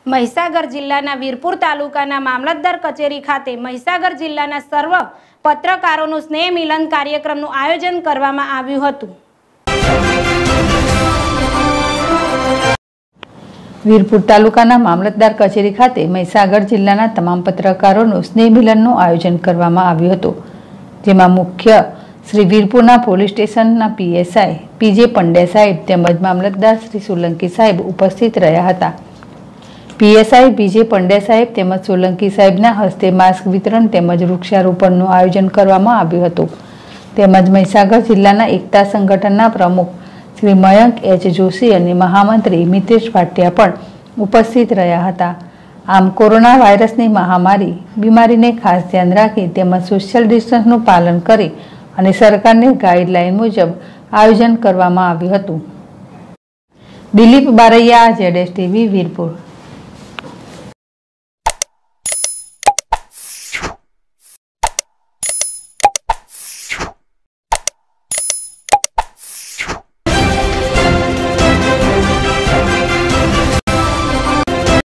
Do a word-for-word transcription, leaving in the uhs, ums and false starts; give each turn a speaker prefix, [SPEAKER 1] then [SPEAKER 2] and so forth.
[SPEAKER 1] મહીસાગર જિલ્લાના વીરપુર તાલુકાના મામલતદાર કચેરી ખાતે મહીસાગર જિલ્લાના સર્વ પત્રકારોનું સ્નેહ મિલન કાર્યક્રમનું આયોજન કરવામાં આવ્યું હતું।
[SPEAKER 2] વીરપુર તાલુકાના મામલતદાર કચેરી ખાતે મહીસાગર જિલ્લાના તમામ પત્રકારોનું સ્નેહ મિલનનું આયોજન કરવામાં આવ્યું હતું, જેમાં મુખ્ય શ્રી વીરપુરના પોલીસ સ્ટેશનના પીએસઆઈ પીજે પંડ્યા સાહેબ તેમજ મામલતદાર શ્રી સોલંકી સાહેબ ઉપસ્થિત રહ્યા હતા। પીએસઆઈ પીજે પંડ્યા સાહેબ તેમજ સોલંકી સાહેબના હસ્તે માસ્ક વિતરણ તેમજ વૃક્ષારોપણનું આયોજન કરવામાં આવ્યું હતું। તેમજ મહીસાગર જિલ્લાના એકતા સંગઠનના પ્રમુખ શ્રી મયંક એચ જોશી અને મહામંત્રી મિતેશ ભાટિયા પણ ઉપસ્થિત રહ્યા હતા। આમ કોરોના વાયરસની મહામારી બીમારીને ખાસ ધ્યાન રાખી તેમજ સોશિયલ ડિસ્ટન્સનું પાલન કરી અને સરકારની ગાઈડલાઈન મુજબ આયોજન કરવામાં આવ્યું હતું। દિલીપ બારૈયા, જેડેશ ટીવી, વીરપુર।